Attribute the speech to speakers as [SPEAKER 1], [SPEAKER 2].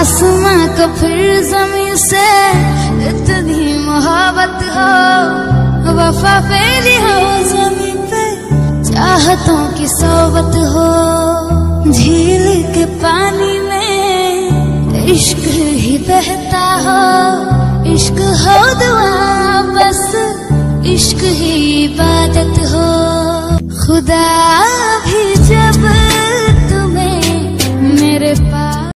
[SPEAKER 1] आसमां को फिर ज़मीन से इतनी मोहब्बत हो, वफा फैली हो ज़मीन पे, चाहतों की सोबत हो। झील के पानी में इश्क ही बहता हो, इश्क हो दुआ बस, इश्क ही इबादत हो। खुदा भी